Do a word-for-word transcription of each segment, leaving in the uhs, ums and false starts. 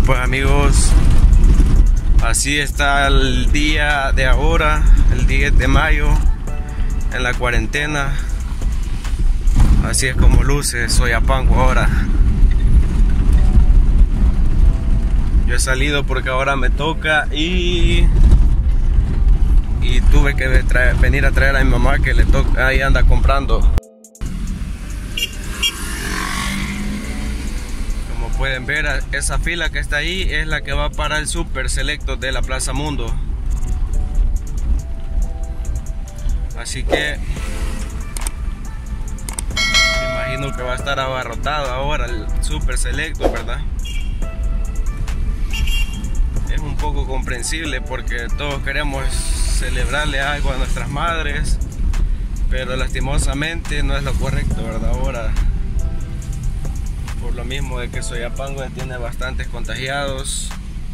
Pues amigos, así está el día de ahora, el diez de mayo, en la cuarentena. Así es como luce Soyapango ahora. Yo he salido porque ahora me toca y y tuve que traer, venir a traer a mi mamá, que le toca, ahí anda comprando. Como pueden ver, esa fila que está ahí es la que va para el Super Selecto de la Plaza Mundo. Así que me imagino que va a estar abarrotado ahora el Super Selecto, ¿verdad? Es un poco comprensible porque todos queremos celebrarle algo a nuestras madres, pero lastimosamente no es lo correcto, ¿verdad? Ahora, por lo mismo de que Soyapango tiene bastantes contagiados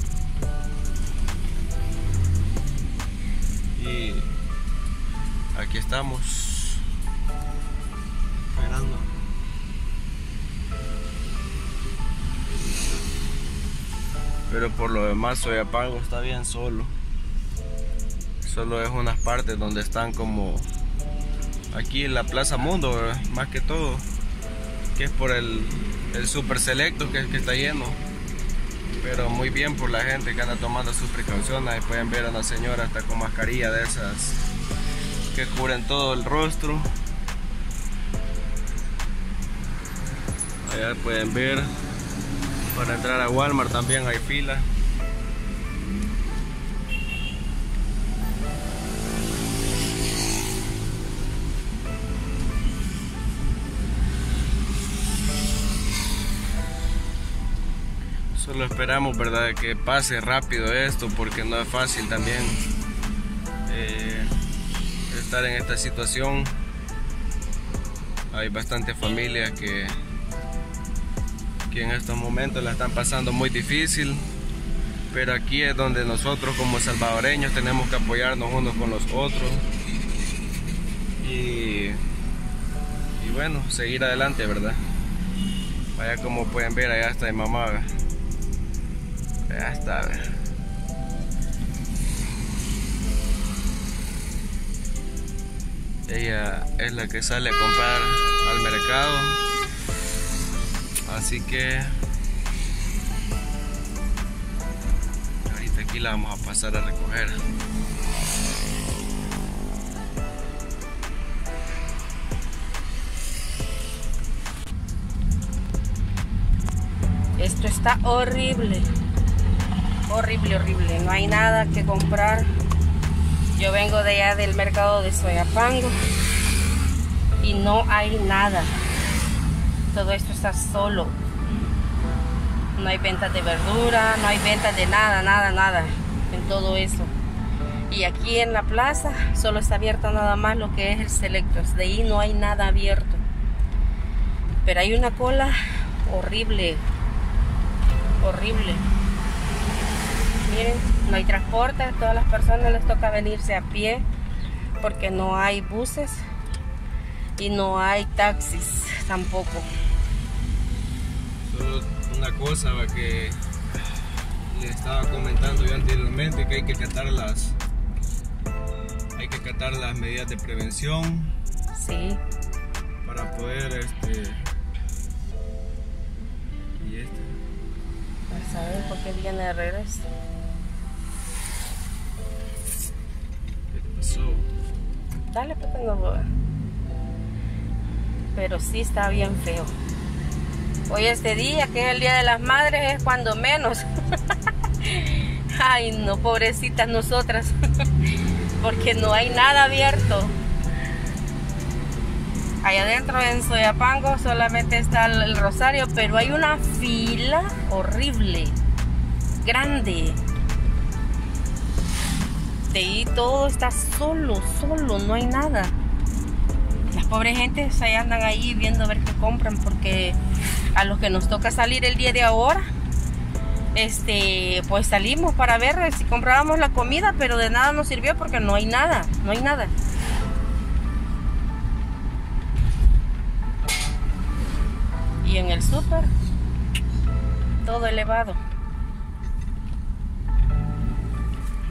y aquí estamos esperando. Pero por lo demás Soyapango está bien solo. Solo es unas partes donde están como aquí en la Plaza Mundo, ¿verdad? Más que todo, que es por el, el Super Selecto que, que está lleno. Pero muy bien por la gente que anda tomando sus precauciones. Ahí pueden ver a una señora hasta con mascarilla de esas que cubren todo el rostro. Allá pueden ver, para entrar a Walmart también hay fila. Solo esperamos, ¿verdad?, que pase rápido esto, porque no es fácil también eh, estar en esta situación. Hay bastantes familias que, que en estos momentos la están pasando muy difícil, pero aquí es donde nosotros como salvadoreños tenemos que apoyarnos unos con los otros y, y bueno, seguir adelante, ¿verdad? Vaya, como pueden ver, allá está mi mamá. Ya está, a ver. Ella es la que sale a comprar al mercado, así que ahorita aquí la vamos a pasar a recoger. Esto está horrible. Horrible, horrible, no hay nada que comprar. Yo vengo de allá del mercado de Soyapango y no hay nada. Todo esto está solo. No hay ventas de verdura, no hay ventas de nada, nada, nada en todo eso. Y aquí en la plaza solo está abierto nada más lo que es el Selectos. De ahí no hay nada abierto. Pero hay una cola horrible, horrible. Miren, no hay transporte, a todas las personas les toca venirse a pie porque no hay buses y no hay taxis tampoco. Solo una cosa que le estaba comentando yo anteriormente, que hay que acatar las hay que acatar las medidas de prevención. Sí. Para poder este y este. A saber por qué viene de regreso. Dale, pues tengo. Pero sí está bien feo. Hoy este día, que es el Día de las Madres, es cuando menos. Ay, no, pobrecitas nosotras. Porque no hay nada abierto. Allá adentro en Soyapango solamente está el Rosario, pero hay una fila horrible, grande. De ahí todo está solo, solo, no hay nada. Las pobres gentes ahí andan ahí viendo a ver qué compran, porque a los que nos toca salir el día de ahora, este, pues salimos para ver si comprábamos la comida, pero de nada nos sirvió porque no hay nada, no hay nada. Y en el súper, todo elevado.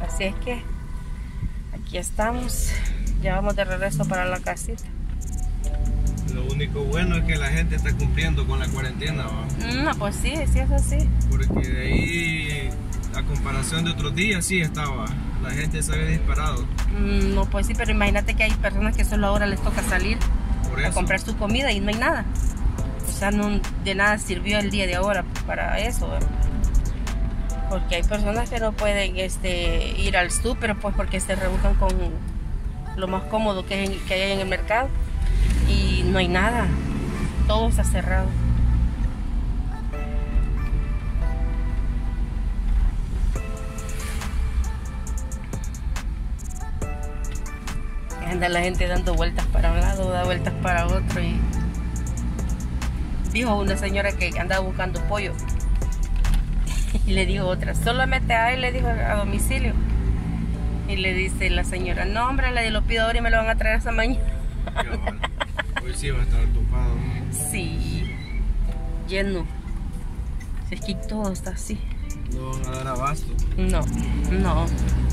Así es que aquí estamos, ya vamos de regreso para la casita. Lo único bueno es que la gente está cumpliendo con la cuarentena, ¿va? No, pues sí, sí es así. Porque de ahí, a comparación de otros días, sí estaba, la gente se había disparado. Mm, no, pues sí, pero imagínate que hay personas que solo ahora les toca salir Por a eso. comprar su comida y no hay nada. O sea, no, de nada sirvió el día de ahora para eso, ¿verdad? Porque hay personas que no pueden este, ir al súper, pues porque se rebuscan con lo más cómodo que, es, que hay en el mercado. Y no hay nada, todo está cerrado. Anda la gente dando vueltas para un lado, da vueltas para otro. Y dijo una señora que andaba buscando pollo y le dijo otra, solamente a él, le dijo a domicilio. Y le dice la señora, no hombre, le lo pido ahora y me lo van a traer esa mañana. Hoy sí va a estar topado. Sí, lleno. Es que todo está así. No van a dar abasto. No, no.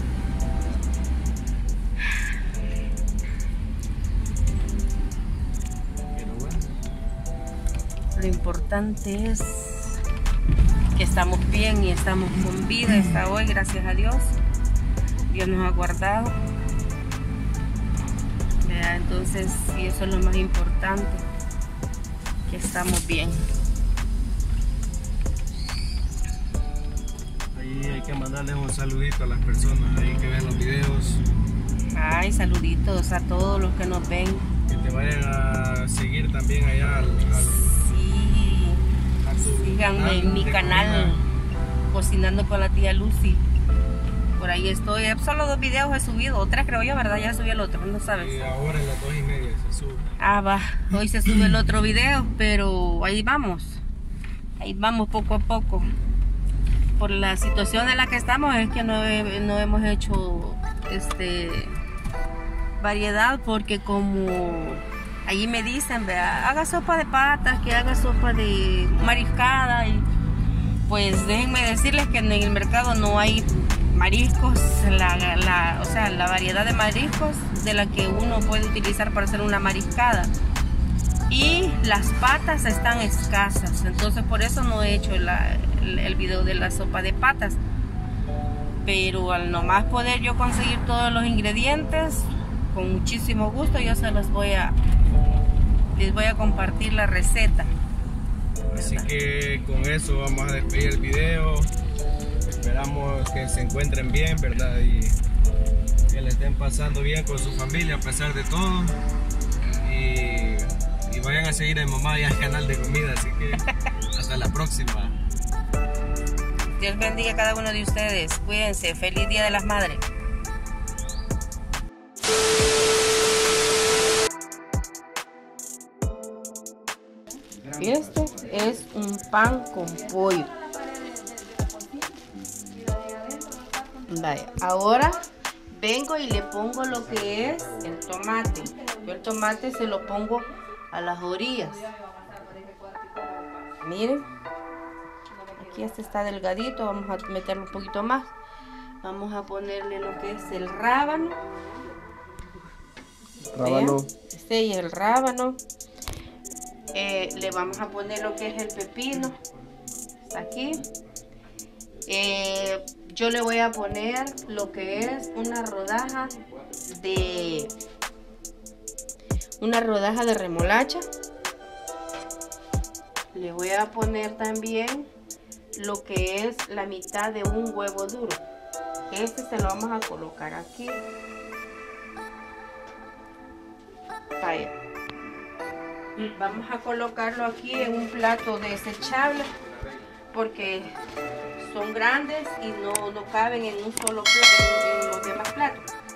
Pero bueno. Lo importante es que estamos bien y estamos con vida hasta hoy, gracias a Dios. Dios nos ha guardado. ¿Verdad? Entonces, sí, eso es lo más importante, que estamos bien. Ahí hay que mandarles un saludito a las personas ahí que ven los videos. Ay, saluditos a todos los que nos ven. Que te vayan a seguir también allá al, al, Sí, a tu síganme en mi de canal comida. Cocinando con la tía Lucy. Por ahí estoy, solo dos videos he subido, o tres creo yo, ¿verdad? Ya subí el otro, no sabes. Y ahora en las dos y media se sube. Ah, va, hoy se sube el otro video, pero ahí vamos. Ahí vamos poco a poco. Por la situación en la que estamos es que no, he- no hemos hecho este variedad, porque como allí me dicen, vea, haga sopa de patas, que haga sopa de mariscada, y pues déjenme decirles que en el mercado no hay mariscos, la, la, o sea, la variedad de mariscos de la que uno puede utilizar para hacer una mariscada. Y las patas están escasas, entonces por eso no he hecho la, el, el video de la sopa de patas. Pero al nomás poder yo conseguir todos los ingredientes, con muchísimo gusto yo se los voy a, les voy a compartir la receta. Así que con eso vamos a despedir el video. Esperamos que se encuentren bien, ¿verdad? Y que le estén pasando bien con su familia a pesar de todo. Y, y vayan a seguir a mi mamá y al canal de comida. Así que hasta la próxima. Dios bendiga a cada uno de ustedes. Cuídense. Feliz Día de las Madres. Este es un pan con pollo. Vaya, ahora vengo y le pongo lo que es el tomate. Yo el tomate se lo pongo a las orillas. Miren, aquí este está delgadito, vamos a meterle un poquito más. Vamos a ponerle lo que es el rábano. Rábano. Vean, este es el rábano. Eh, le vamos a poner lo que es el pepino. Está aquí. Eh, yo le voy a poner lo que es una rodaja de una rodaja de remolacha. Le voy a poner también lo que es la mitad de un huevo duro. Este se lo vamos a colocar aquí. Vaya. Vamos a colocarlo aquí en un plato desechable, porque son grandes y no, no caben en un solo plato, en, en los demás platos.